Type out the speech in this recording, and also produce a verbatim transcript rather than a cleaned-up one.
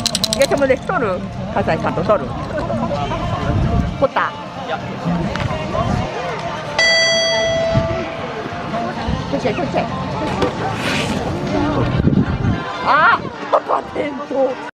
이게 전부 내 토르 가사에 가도 토르 보다 그치 그치 아! 아빠 템포